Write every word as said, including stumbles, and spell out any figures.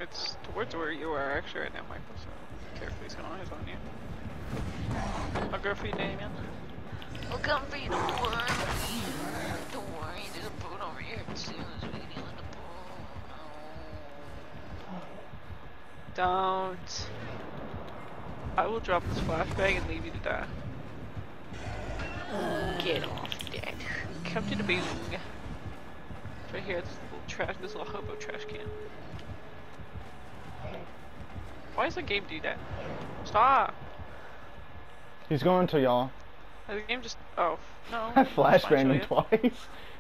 It's towards where you are actually right now, Michael, so carefully, he's gonna eyes on you. I'll go for you, Damien. I'll come for you, don't worry. Don't worry, there's a boat over here too. There's a lady on the boat. Don't. I will drop this flashbang and leave you to die. Get off that. Come to the boom. Right here, this little trash, this little hobo trash can. Why does the game do that? Stop! He's going to y'all. The game just. Oh, no. I flashbanged him twice.